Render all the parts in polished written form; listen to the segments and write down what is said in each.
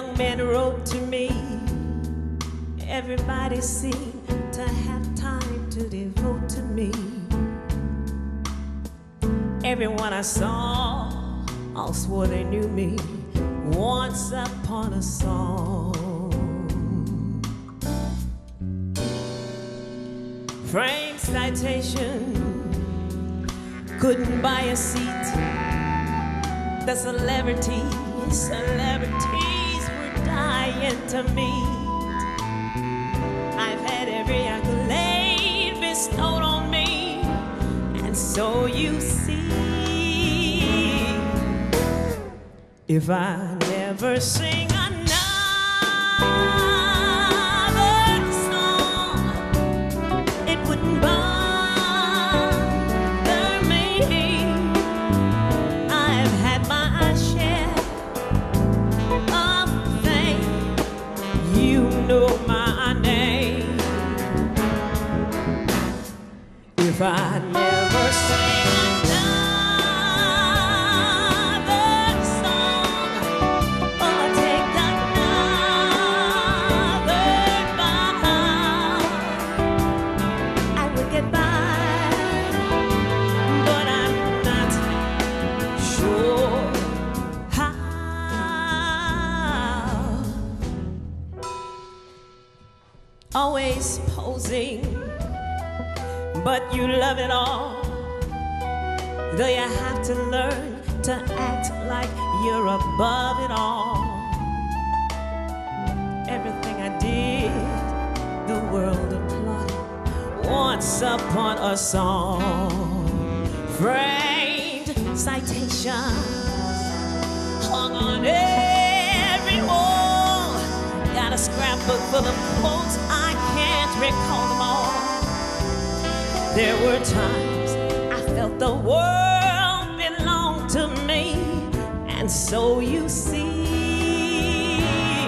young man wrote to me, everybody seemed to have time to devote to me. Everyone I saw all swore they knew me once upon a song. Frank Citation couldn't buy a seat. The celebrities were dying to meet. I've had every accolade bestowed on me, and so you see, if I never sing another song, it wouldn't bother me. I've had my share of fame. You know my name. If I never sing another song, or take another bow, I would get by, but I'm not sure how. Always posing, but you love it all. Though you have to learn to act like you're above it all. Everything I did, the world applauded once upon a song. Framed citations hung on every wall. Got a scrapbook full of quotes, I can't recall them all. There were times I felt the world belonged to me, and so you see,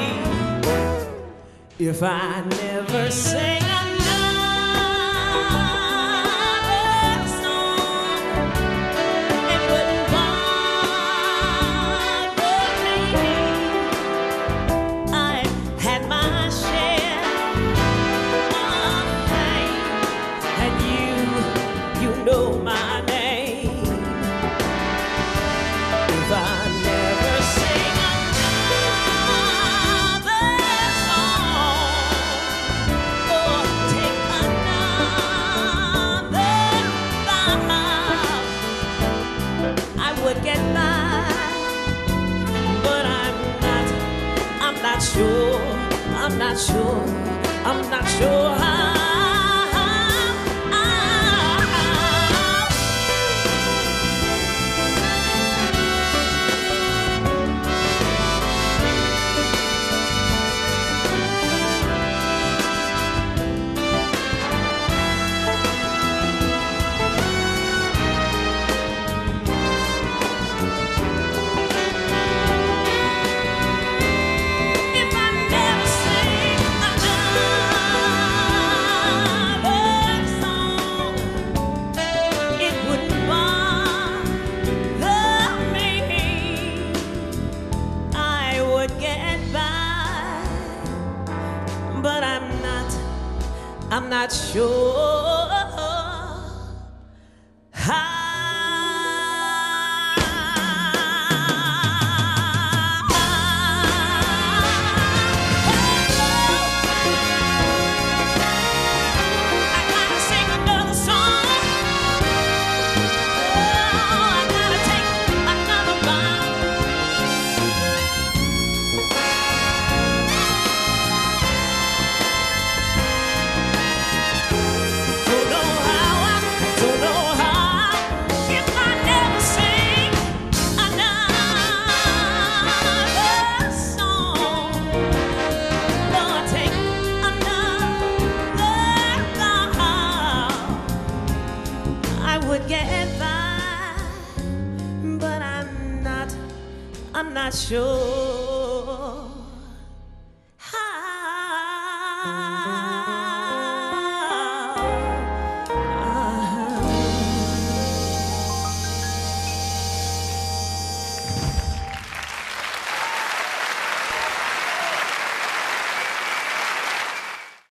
if I never sing another song, it wouldn't bother me. I've had my share of fame, and you know my name. If I never sing another song, or take another bow, I would get by, but I'm not sure how. I'm not sure how. I gotta sing another song. Oh, I gotta take another bow. Get by, but I'm not sure.